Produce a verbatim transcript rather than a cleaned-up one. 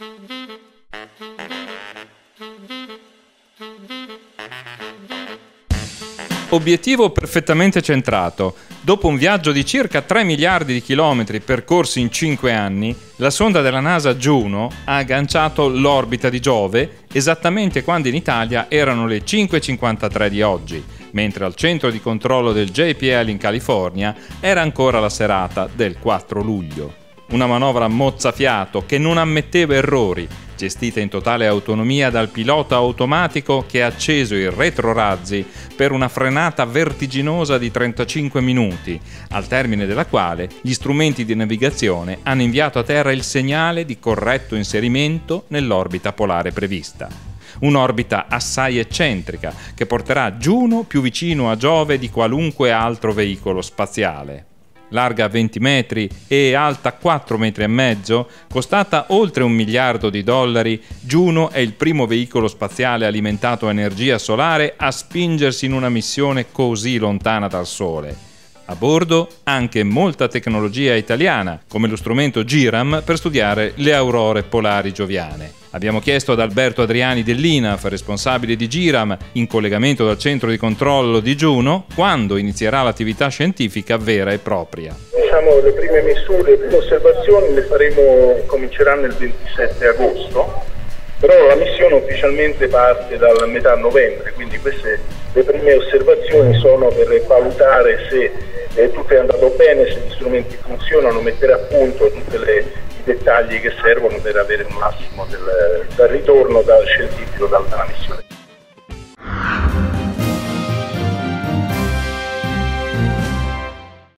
Obiettivo perfettamente centrato. Dopo un viaggio di circa tre miliardi di chilometri percorsi in cinque anni, la sonda della NASA Juno ha agganciato l'orbita di Giove esattamente quando in Italia erano le cinque e cinquantatré di oggi, mentre al centro di controllo del J P L in California era ancora la serata del quattro luglio. Una manovra mozzafiato che non ammetteva errori, gestita in totale autonomia dal pilota automatico che ha acceso i retrorazzi per una frenata vertiginosa di trentacinque minuti, al termine della quale gli strumenti di navigazione hanno inviato a terra il segnale di corretto inserimento nell'orbita polare prevista. Un'orbita assai eccentrica che porterà Juno più vicino a Giove di qualunque altro veicolo spaziale. Larga venti metri e alta quattro metri e mezzo, costata oltre un miliardo di dollari, Juno è il primo veicolo spaziale alimentato a energia solare a spingersi in una missione così lontana dal Sole. A bordo anche molta tecnologia italiana, come lo strumento GIRAM per studiare le aurore polari gioviane. Abbiamo chiesto ad Alberto Adriani dell'I N A F, responsabile di GIRAM, in collegamento dal centro di controllo di Juno, quando inizierà l'attività scientifica vera e propria. Diciamo, le prime misure, le prime osservazioni le faremo, cominceranno il ventisette agosto, però la missione ufficialmente parte dalla metà novembre, quindi queste le prime osservazioni sono per valutare se eh, tutto è andato bene, se gli strumenti funzionano, mettere a punto tutti i dettagli che servono per avere il massimo del, del ritorno dal scientifico dalla missione.